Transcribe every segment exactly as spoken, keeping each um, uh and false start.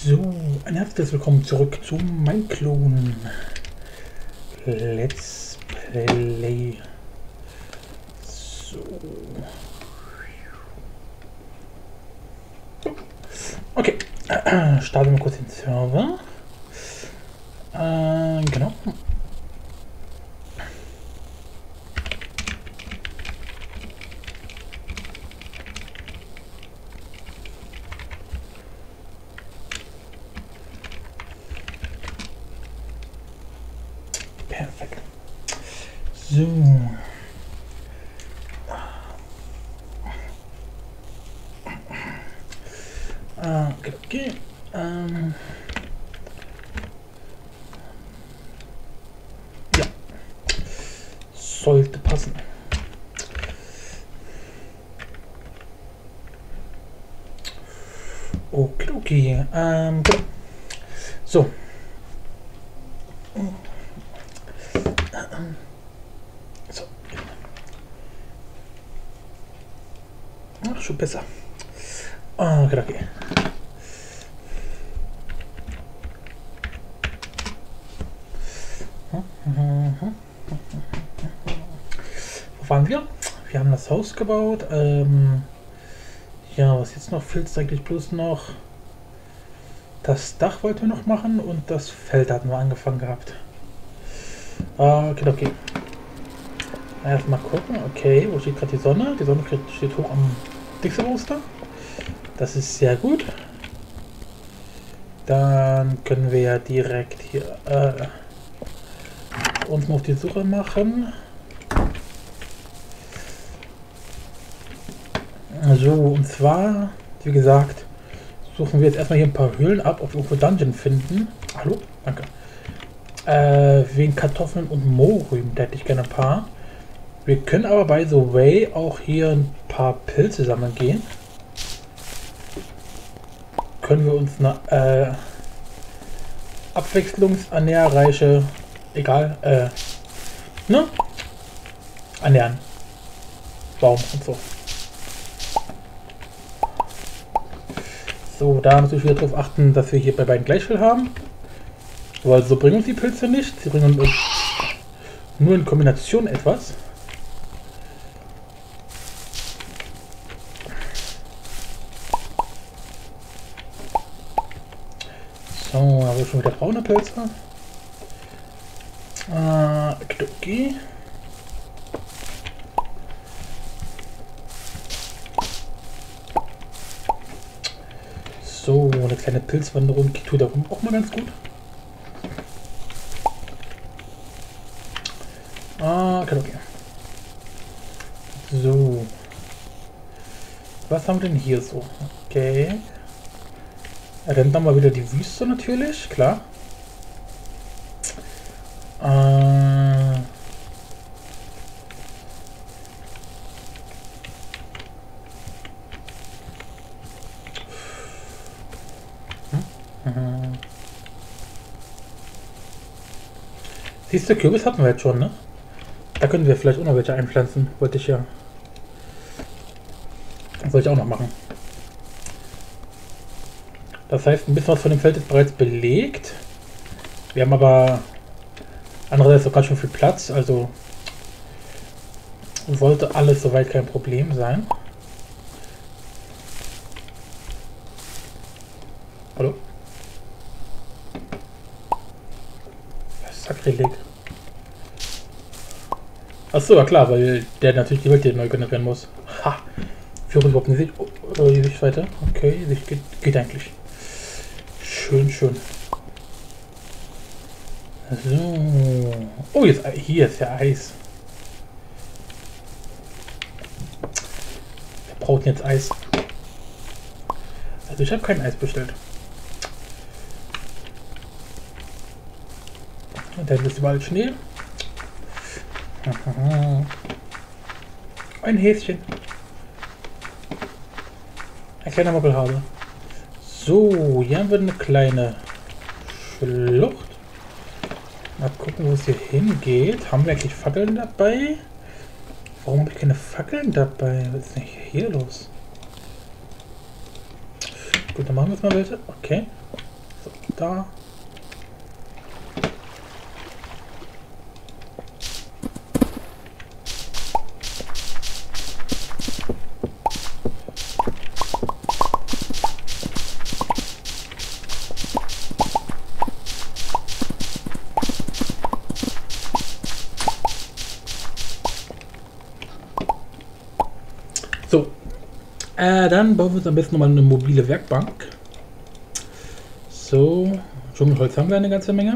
So, ein herzliches Willkommen zurück zu Mineclone. Let's Play. So. Okay, starten wir kurz den Server. Äh, genau. Perfekt. So. Ah, okay, okay. Ähm. Ja. Sollte passen. Okay, okay. Ähm, genau. So. So. Ach, schon besser. Ah, okay, okay. Wo waren wir? Wir haben das Haus gebaut. Ähm, ja, was jetzt noch fehlt, ist eigentlich bloß noch das Dach wollten wir noch machen und das Feld hatten wir angefangen gehabt. Okay, okay. Erstmal gucken. Okay, wo steht gerade die Sonne? Die Sonne steht hoch am Dixie-Roster. Das ist sehr gut. Dann können wir ja direkt hier äh, uns mal auf die Suche machen. So, und zwar, wie gesagt, suchen wir jetzt erstmal hier ein paar Höhlen ab, ob wir irgendwo Dungeon finden. Hallo? Danke. Äh, wegen Kartoffeln und Mohrrüben hätte ich gerne ein paar. Wir können aber by the way auch hier ein paar Pilze sammeln gehen. Können wir uns eine äh, abwechslungsernährreiche, egal, äh, ne? Ernähren. Baum und so. So, da müssen wir wieder darauf achten, dass wir hier bei beiden gleich viel haben. Weil so bringen uns die Pilze nicht. Sie bringen uns nur in Kombination etwas. So, da haben wir schon wieder braune Pilze. Äh, okay, okay. So, eine kleine Pilzwanderung tut darum auch mal ganz gut. Ah, okay, okay. So. Was haben wir denn hier so? Okay. Ja, dann haben wir wieder die Wüste natürlich, klar. Äh. Mhm. Siehst du, Kürbis hatten wir jetzt schon, ne? Da können wir vielleicht auch noch welche einpflanzen. Wollte ich ja. Soll ich auch noch machen. Das heißt, ein bisschen was von dem Feld ist bereits belegt. Wir haben aber andererseits auch ganz schön viel Platz, also sollte alles soweit kein Problem sein. Hallo? Sakrileg. Achso, ja klar, weil der natürlich die Welt hier neu generieren muss. Ha! Führe ich überhaupt eine Sicht, oh, die Sicht weiter? Okay, die Sicht geht, geht eigentlich. Schön, schön. So. Oh, jetzt hier ist ja Eis. Wir brauchen jetzt Eis. Also ich habe kein Eis bestellt. Und dann ist überall Schnee. Ein Häschen. Ein kleiner Moppelhase. So, hier haben wir eine kleine Schlucht. Mal gucken, wo es hier hingeht. Haben wir eigentlich Fackeln dabei? Warum habe ich keine Fackeln dabei? Was ist denn hier los? Gut, dann machen wir es mal welche. Okay. da. So, äh, dann bauen wir uns am besten nochmal eine mobile Werkbank. So, Dschungelholz haben wir eine ganze Menge.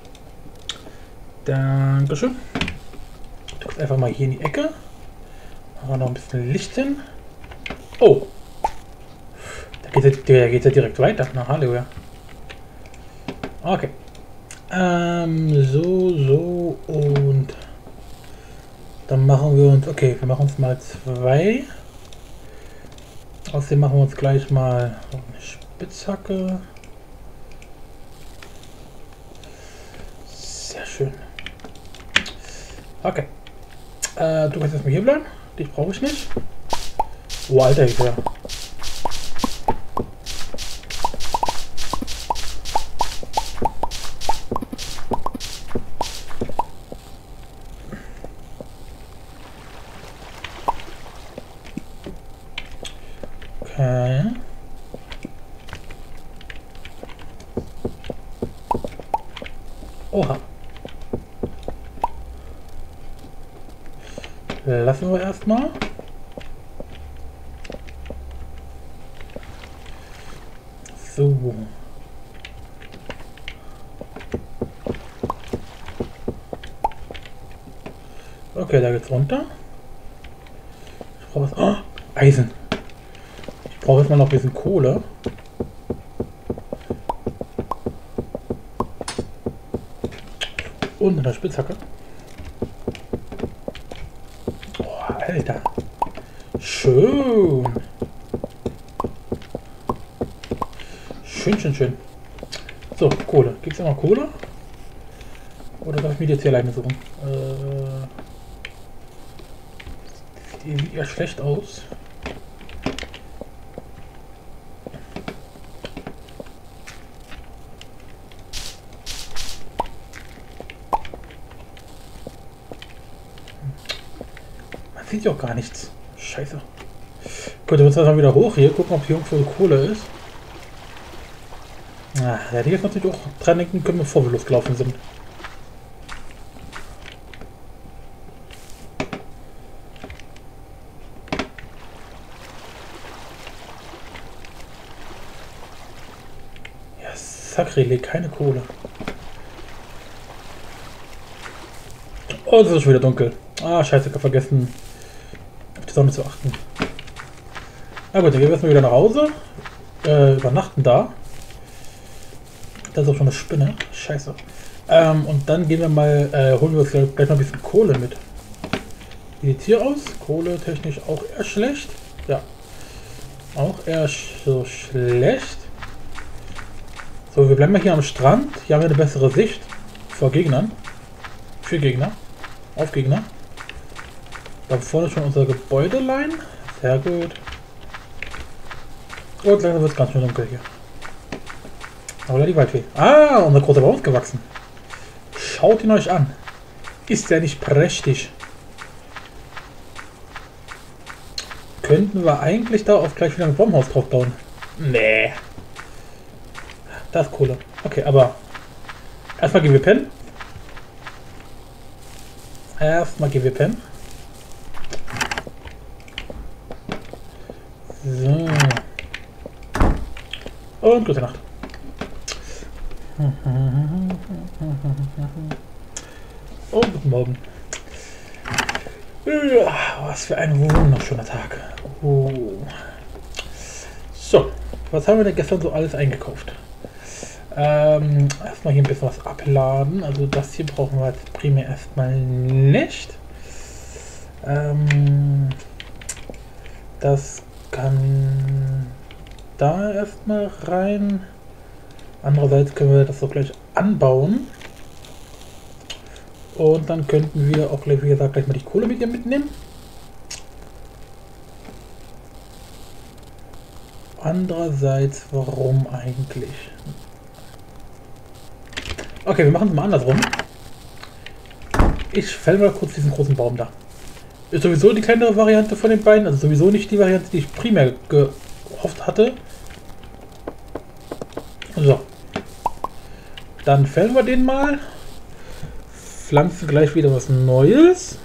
Dankeschön. Du guckst einfach mal hier in die Ecke. Machen wir noch ein bisschen Licht hin. Oh! Da geht er, der geht er direkt weiter. Na, Halleluja. Okay. Ähm, so, so und dann machen wir uns, okay, wir machen uns mal zwei. Außerdem machen wir uns gleich mal eine Spitzhacke. Sehr schön. Okay. Äh, du kannst erstmal hier bleiben. Dich brauche ich nicht. Oh, Alter, ich ja. Okay. Oha. Lassen wir erstmal. So. Okay, da geht's runter. Ich brauche was. Oh, Eisen. Ich brauche jetzt mal noch ein bisschen Kohle. Und eine Spitzhacke. Oh, Alter. Schön. Schön, schön, schön. So, Kohle. Gibt es immer Kohle? Oder darf ich mir die jetzt hier alleine suchen? Äh, sieht eher schlecht aus. Man sieht ja auch gar nichts. Scheiße. Gut, wir müssen mal wieder hoch hier, gucken, ob hier irgendwo Kohle ist. Ah, da hätte ich jetzt natürlich auch dran denken können, bevor wir losgelaufen sind. Ja, Sakrileg, keine Kohle. Oh, es ist schon wieder dunkel. Ah, scheiße, ich habe vergessen, auf die Sonne zu achten. Na gut, dann gehen wir erstmal wieder nach Hause. Äh, übernachten da. Das ist auch schon eine Spinne. Scheiße. Ähm, und dann gehen wir mal, äh, holen wir uns gleich noch ein bisschen Kohle mit. Wie sieht es hier aus? Kohle technisch auch eher schlecht. Ja. Auch eher so schlecht. So, wir bleiben mal hier am Strand. Hier haben wir eine bessere Sicht vor Gegnern. Für Gegner. Auf Gegner. Da vorne schon unser Gebäudelein. Sehr gut. Und langsam wird es ganz schön dunkel hier. Oder die Waldfee. Ah, unser großer Baum ist gewachsen. Schaut ihn euch an. Ist der nicht prächtig? Könnten wir eigentlich da auch gleich wieder ein Baumhaus drauf bauen? Nee. Das ist Kohle. Okay, aber erstmal gehen wir pennen. Erstmal gehen wir pennen. So. Und gute Nacht. Oh, guten Morgen. Ja, was für ein wunderschöner Tag. Oh. So, was haben wir denn gestern so alles eingekauft? Ähm, erstmal hier ein bisschen was abladen. Also das hier brauchen wir jetzt primär erstmal nicht. Ähm, das kann da erstmal rein. Andererseits können wir das auch gleich anbauen. Und dann könnten wir auch gleich, wie gesagt, gleich mal die Kohle mit hier mitnehmen. Andererseits, warum eigentlich? Okay, wir machen es mal andersrum. Ich fäll mal kurz diesen großen Baum da. Ist sowieso die kleinere Variante von den beiden, also sowieso nicht die Variante, die ich primär gehofft hatte. So. Dann fällen wir den mal. Pflanzen gleich wieder was Neues.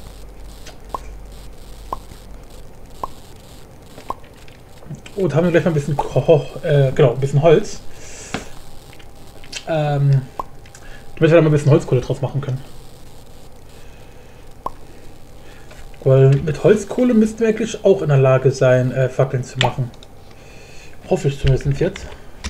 Und haben wir gleich mal ein bisschen, äh, genau, ein bisschen Holz. Ähm, damit wir da mal ein bisschen Holzkohle draus machen können. Weil mit Holzkohle müssten wir eigentlich auch in der Lage sein, äh, Fackeln zu machen. Hoffe ich zumindest jetzt.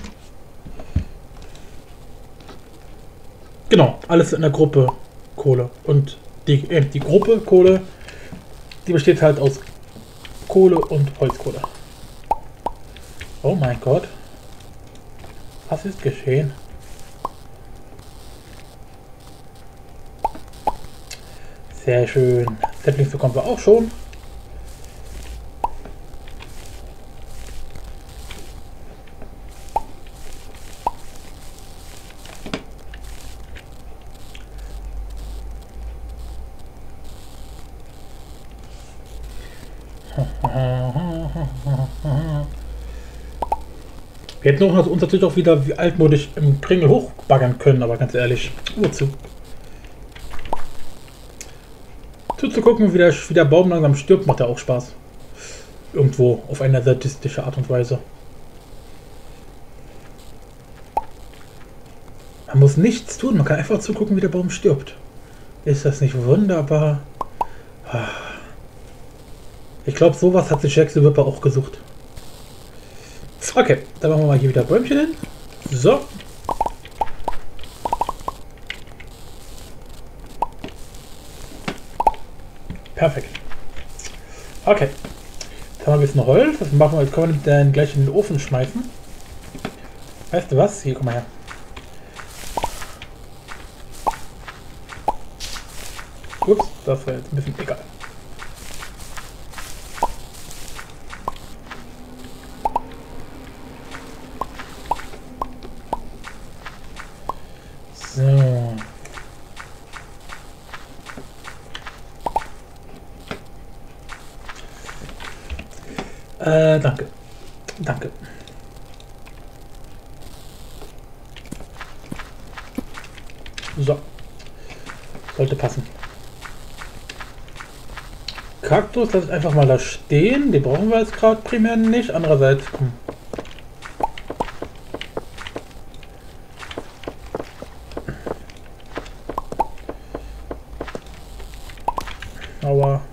Genau, alles in der Gruppe Kohle. Und die, äh, die Gruppe Kohle, die besteht halt aus Kohle und Holzkohle. Oh mein Gott. Was ist geschehen? Sehr schön. Saplings bekommen wir auch schon. Wir hätten auch uns natürlich auch wieder wie altmodisch im Kringel hochbaggern können, aber ganz ehrlich, wozu? Zuzugucken, wie der, wie der Baum langsam stirbt, macht ja auch Spaß. Irgendwo auf eine sadistische Art und Weise. Man muss nichts tun, man kann einfach zugucken, wie der Baum stirbt. Ist das nicht wunderbar? Ich glaube, sowas hat sich Jack the Ripper auch gesucht. Okay, dann machen wir mal hier wieder Bäumchen hin. So. Perfekt. Okay. Jetzt haben wir ein bisschen Holz. Was machen wir? Jetzt können wir dann gleich in den Ofen schmeißen. Weißt du was? Hier, komm mal her. Ups, das war jetzt ein bisschen egal. So. Äh, danke. Danke. So. Sollte passen. Kaktus lasse ich einfach mal da stehen. Die brauchen wir jetzt gerade primär nicht. Andererseits, komm. Aber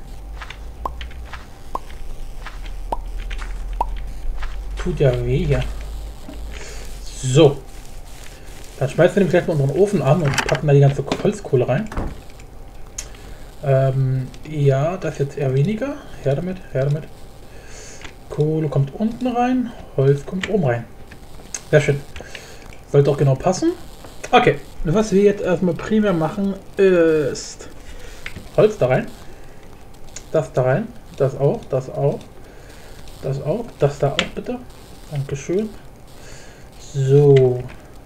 tut ja weh hier. So. Dann schmeißen wir nämlich gleich mal unseren Ofen an und packen da die ganze Holzkohle rein. Ähm, ja, das jetzt eher weniger. Her damit, her damit. Kohle kommt unten rein, Holz kommt oben rein. Sehr schön. Sollte auch genau passen. Okay, was wir jetzt erstmal primär machen, ist Holz da rein. Das da rein. Das auch, das auch. Das auch. Das da auch bitte. Dankeschön. So.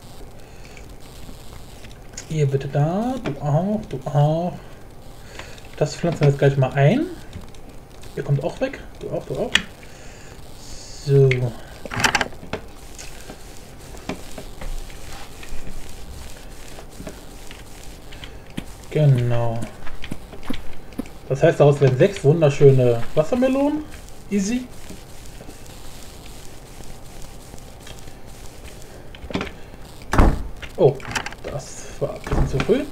Ihr bitte da. Du auch, du auch. Das pflanzen wir jetzt gleich mal ein. Ihr kommt auch weg. Du auch, du auch. So. Genau. Das heißt, daraus werden sechs wunderschöne Wassermelonen. Easy. Oh, das war ein bisschen zu früh.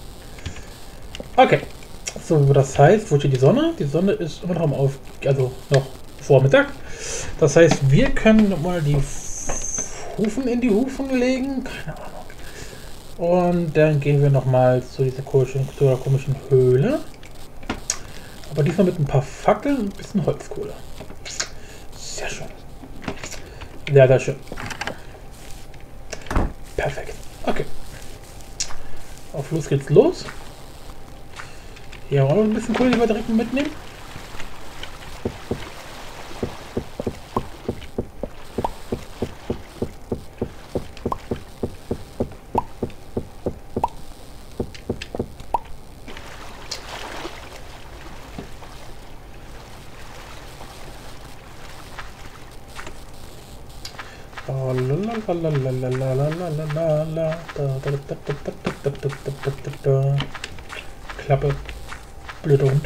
Okay. So, das heißt, wo steht die Sonne? Die Sonne ist immer noch am Auf... Also noch Vormittag. Das heißt, wir können mal die Hufen in die Hufen legen. Keine Ahnung. Und dann gehen wir nochmal zu dieser komischen, zu der komischen Höhle. Aber diesmal mit ein paar Fackeln und ein bisschen Holzkohle. Sehr schön. Sehr, sehr schön. Perfekt. Okay. Auf los geht's los. Hier haben wir noch ein bisschen Kohle, die wir direkt mitnehmen. Klappe. Blöder Hund.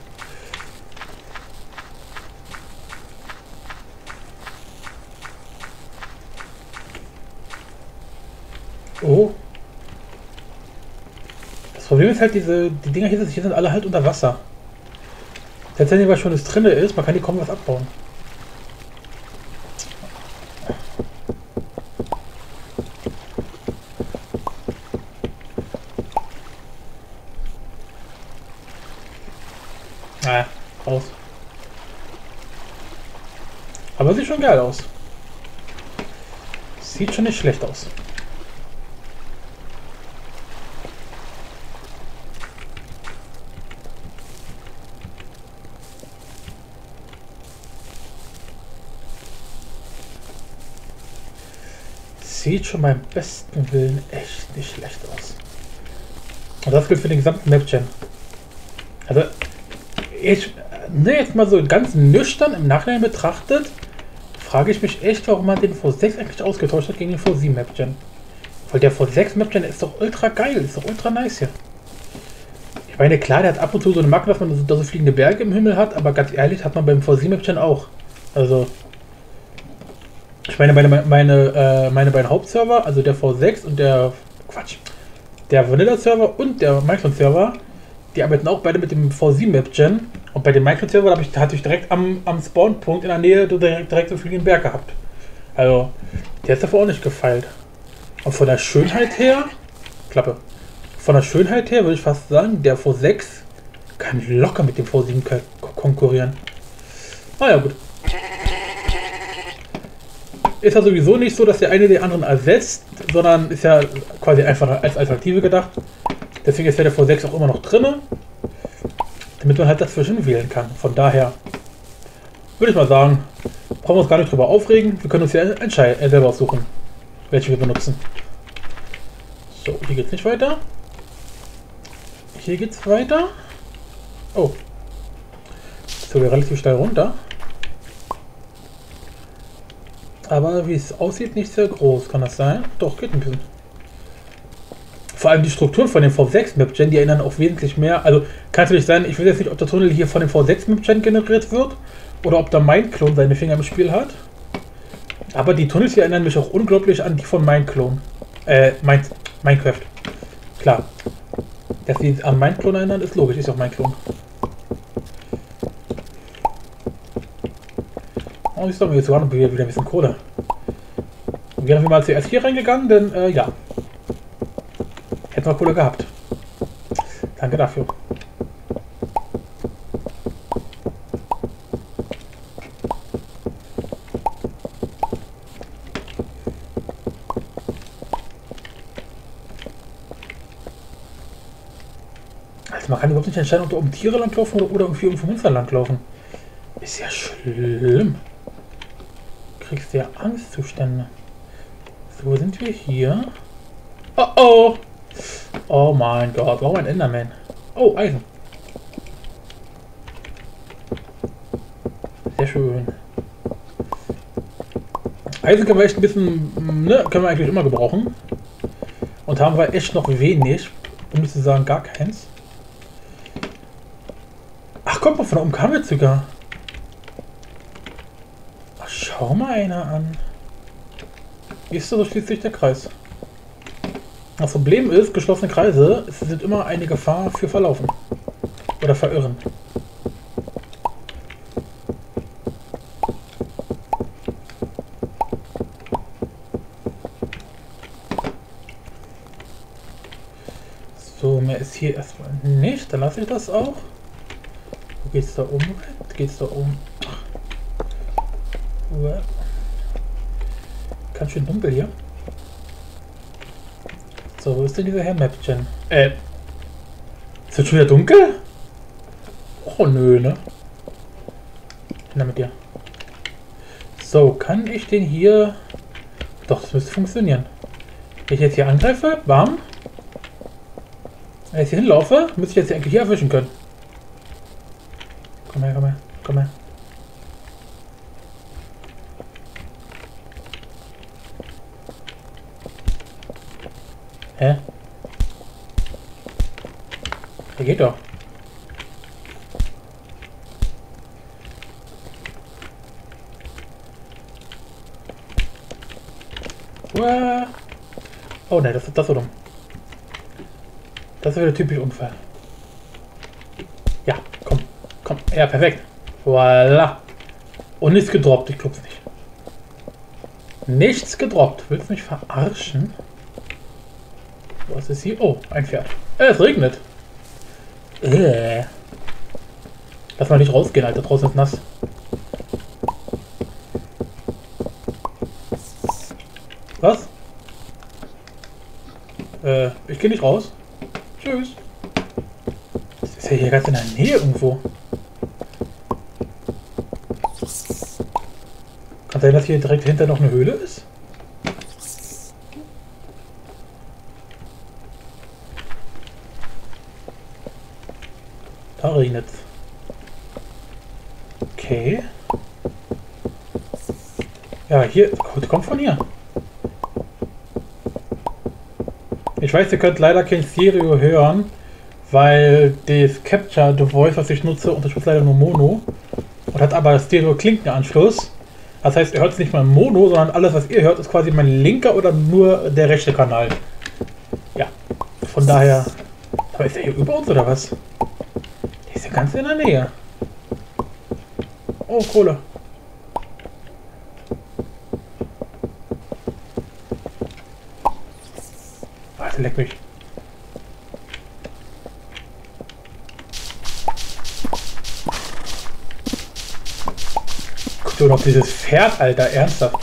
Oh. Das Problem ist halt, diese die Dinger hier, hier sind alle halt unter Wasser. Selbst wenn was schon das drinne ist, man kann die kaum was abbauen. Ah, raus. Aber sieht schon geil aus. Sieht schon nicht schlecht aus. Sieht schon beim besten Willen echt nicht schlecht aus. Und das gilt für den gesamten Map-Gen. Also, ich, ne, jetzt mal so ganz nüchtern im Nachhinein betrachtet, frage ich mich echt, warum man den V sechs eigentlich ausgetauscht hat gegen den V sieben Map-Gen. Weil der V sechs Map-Gen ist doch ultra geil, ist doch ultra nice hier. Ich meine, klar, der hat ab und zu so eine Macke, dass man so, da so fliegende Berge im Himmel hat, aber ganz ehrlich, hat man beim V sieben Map-Gen auch. Also, ich meine, meine, meine, äh, meine beiden Hauptserver, also der V sechs und der, Quatsch, der Vanilla-Server und der Minecraft-Server, die arbeiten auch beide mit dem V sieben Map-Gen. Und bei dem Minecraft-Server ich, hatte ich direkt am, am Spawn-Punkt in der Nähe direkt, direkt so fliegenden Berg gehabt. Also, der ist davor auch nicht gefeilt. Und von der Schönheit her, Klappe, von der Schönheit her würde ich fast sagen, der V sechs kann locker mit dem V sieben konkurrieren. Ah ja, gut. Ist ja sowieso nicht so, dass der eine den anderen ersetzt, sondern ist ja quasi einfach als Alternative gedacht. Deswegen ist ja der V sechs auch immer noch drin, damit man halt dazwischen wählen kann. Von daher würde ich mal sagen, brauchen wir uns gar nicht drüber aufregen. Wir können uns ja entscheiden, äh, selber aussuchen, welche wir benutzen. So, hier geht's nicht weiter. Hier geht's weiter. Oh. So, wir relativ steil runter. Aber wie es aussieht, nicht sehr groß. Kann das sein? Doch, geht ein bisschen. Vor allem die Strukturen von dem V sechs Map-Gen, die erinnern auch wesentlich mehr. Also kann natürlich sein, ich weiß jetzt nicht, ob der Tunnel hier von dem V sechs Map-Gen generiert wird oder ob der Mineclone seine Finger im Spiel hat. Aber die Tunnels hier erinnern mich auch unglaublich an die von Mineclone. Äh, Mine Minecraft. Klar. Dass die an Mineclone erinnern, ist logisch, ist auch Mineclone. Oh, ich sage, jetzt war noch wieder ein bisschen Kohle. Und wären wir mal zuerst hier reingegangen, denn äh, ja. Hätten wir Kohle gehabt. Danke dafür. Also man kann überhaupt nicht entscheiden, ob da oben Tiere langlaufen oder, oder irgendwie um Monster langlaufen. Ist ja schlimm. Du kriegst ja Angstzustände. So, wo sind wir hier? Oh oh! Oh mein Gott, warum ein Enderman? Oh, Eisen. Sehr schön. Eisen können wir echt ein bisschen, ne, können wir eigentlich immer gebrauchen. Und haben wir echt noch wenig, um nicht zu sagen gar keins. Ach guck mal, von da oben kamen wir sogar. Ach, schau mal einer an. Ist so schließlich der Kreis. Das Problem ist, geschlossene Kreise sind immer eine Gefahr für Verlaufen oder Verirren. So, mehr ist hier erstmal nicht. Dann lasse ich das auch. Wo geht's da oben? Geht's da oben? Ganz schön dunkel hier. So, wo ist denn dieser Herr Map-Gen? Äh. Ist das schon wieder dunkel? Oh nö, ne? Na mit dir. So, kann ich den hier. Doch, das müsste funktionieren. Wenn ich jetzt hier angreife, bam. Wenn ich jetzt hier hinlaufe, müsste ich jetzt hier eigentlich hier erwischen können. Komm her, komm her, komm her. Hä? Der geht doch. Uah. Oh ne, das ist das so dumm. Das wäre der typische Unfall. Ja, komm, komm. Ja, perfekt. Voila. Und nichts gedroppt, ich glaub's nicht. Nichts gedroppt. Willst du mich verarschen? Was ist hier? Oh, ein Pferd. Äh, es regnet. Äh. Lass mal nicht rausgehen, Alter. Draußen ist nass. Was? Äh, ich gehe nicht raus. Tschüss. Das ist ja hier ganz in der Nähe irgendwo. Kann sein, dass hier direkt hinter noch eine Höhle ist? Da regnet es. Okay. Ja, hier, kommt von hier. Ich weiß, ihr könnt leider kein Stereo hören, weil das Capture the Voice, was ich nutze, unterstützt leider nur Mono und hat aber Stereo-Klinkenanschluss. Das heißt, ihr hört es nicht mal im Mono, sondern alles, was ihr hört, ist quasi mein linker oder nur der rechte Kanal. Ja, von daher... Aber ist der hier über uns oder was? Der ist ja ganz in der Nähe. Oh, Kohle. Warte, leck mich. Guck dir doch dieses Pferd, Alter, ernsthaft.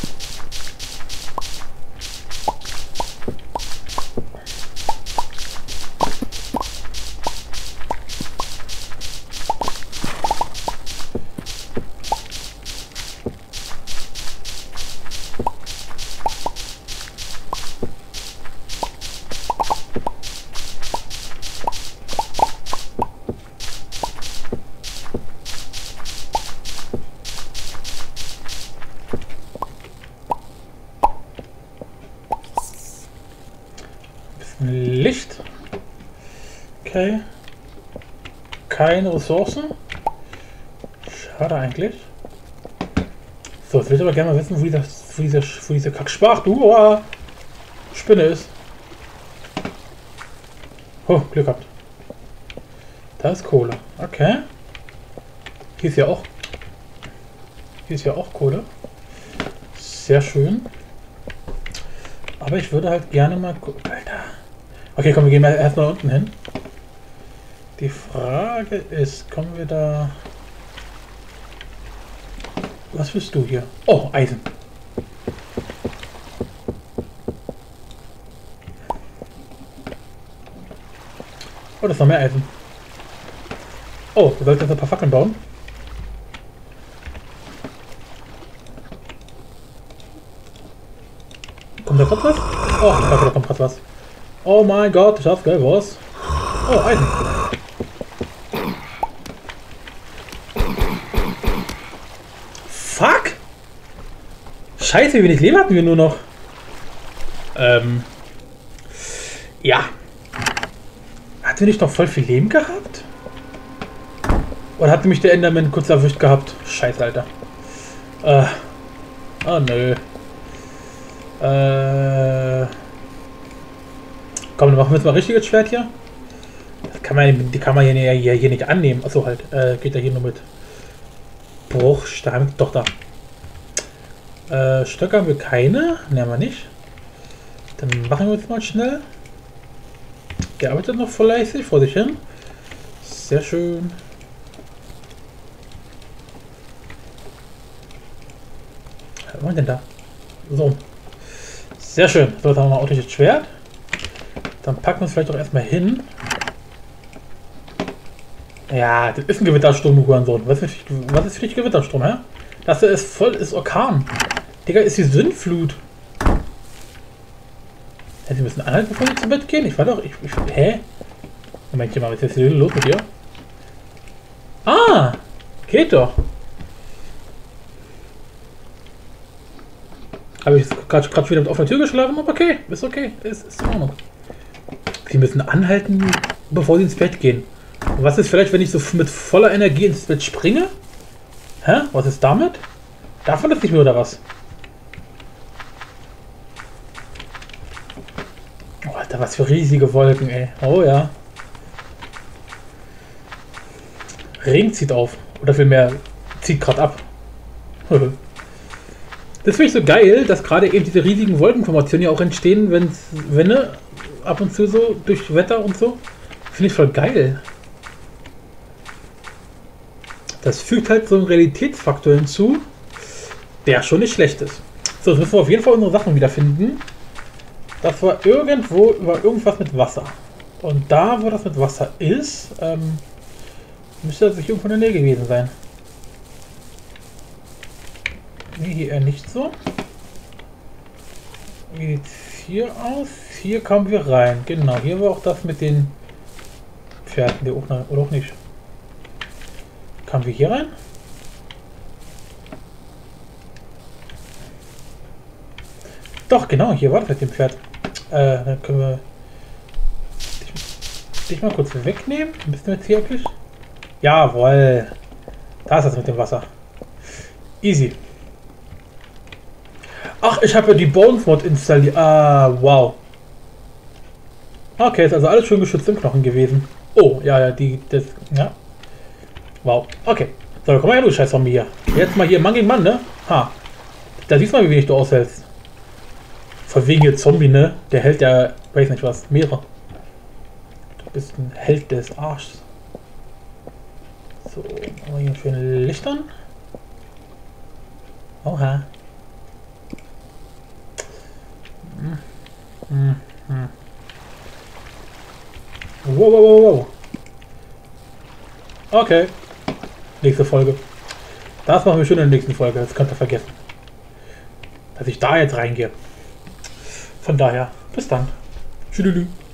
Licht. Okay. Keine Ressourcen. Schade eigentlich. So, jetzt will ich aber gerne mal wissen, wo diese, wo diese, wo diese Kackspachtel Spinne ist. Oh, Glück gehabt. Da ist Kohle. Okay. Hier ist ja auch. Hier ist ja auch Kohle. Sehr schön. Aber ich würde halt gerne mal gucken. Alter. Okay, komm, wir gehen mal erstmal unten hin. Die Frage ist, kommen wir da... Was willst du hier? Oh, Eisen. Oh, das ist noch mehr Eisen. Oh, du solltest jetzt ein paar Fackeln bauen. Kommt da gerade was? Oh, ich glaube, da kommt gerade was. Oh mein Gott, ich hab's gell, was? Oh, Eisen. Fuck! Scheiße, wie wenig Leben hatten wir nur noch. Ähm. Ja. Hatten wir nicht noch voll viel Leben gehabt? Oder hatte mich der Enderman kurz erwischt gehabt? Scheiße, Alter. Äh. Oh, nö. Äh. Komm, dann machen wir jetzt mal ein richtiges Schwert hier. Das kann man, die kann man hier, hier, hier nicht annehmen. Achso, halt. Äh, geht ja hier nur mit Bruchstein. Doch, da. Äh, Stöcke haben wir keine. Ne, haben wir nicht. Dann machen wir jetzt mal schnell. Der arbeitet noch voll fleißig vor sich hin. Sehr schön. Was haben wir denn da? So. Sehr schön. So, jetzt haben wir mal ein ordentliches Schwert. Dann packen wir es vielleicht auch erstmal hin. Ja, das ist ein Gewittersturm, du Hurensohn. Was ist, was ist für dich Gewittersturm, hä? Das ist voll, ist Orkan. Digga, ist die Sündflut. Ja, sie müssen anhalten, bevor sie zu Bett gehen. Ich war doch, ich, ich hä? Moment mal, was ist jetzt los mit dir? Ah, geht doch. Habe ich gerade wieder mit offener Tür geschlafen, aber okay, ist okay, ist, ist in Ordnung. Sie müssen anhalten, bevor sie ins Bett gehen. Und was ist vielleicht, wenn ich so mit voller Energie ins Bett springe? Hä? Was ist damit? Darf man das nicht mehr oder was? Oh, Alter, was für riesige Wolken, ey. Oh ja. Regen zieht auf. Oder vielmehr zieht gerade ab. Das finde ich so geil, dass gerade eben diese riesigen Wolkenformationen ja auch entstehen, wenn's, wenn ne, ab und zu so durch Wetter und so. Finde ich voll geil. Das fügt halt so einen Realitätsfaktor hinzu, der schon nicht schlecht ist. So, jetzt müssen wir auf jeden Fall unsere Sachen wiederfinden. Das war irgendwo über irgendwas mit Wasser. Und da, wo das mit Wasser ist, ähm, müsste das irgendwo in der Nähe gewesen sein. Nee, hier eher nicht so. Wie sieht es hier aus? Hier kamen wir rein. Genau, hier war auch das mit den Pferden. Der auch, oder auch nicht. Kamen wir hier rein? Doch, genau, hier war das mit dem Pferd. Äh, dann können wir dich, dich mal kurz wegnehmen. Müssen wir jetzt hier wirklich? Jawohl. Da ist das mit dem Wasser. Easy. Ach, ich habe ja die Bones Mod installiert. Ah, wow. Okay, ist also alles schön geschützt im Knochen gewesen. Oh, ja, ja, die, das, ja. Wow, okay. So, komm mal her, du scheiß Zombie hier. Jetzt mal hier Mann gegen Mann, ne? Ha. Da siehst du mal, wie wenig du aushältst. Von wegen hier Zombie, ne? Der hält ja, weiß nicht was, mehrere. Du bist ein Held des Arschs. So, machen wir hier für ein Licht an. Oha. Hm. Hm. Hm. Wow, wow, wow, wow. Okay. Nächste Folge. Das machen wir schon in der nächsten Folge. Das könnt ihr vergessen. Dass ich da jetzt reingehe. Von daher, bis dann. Tschüss.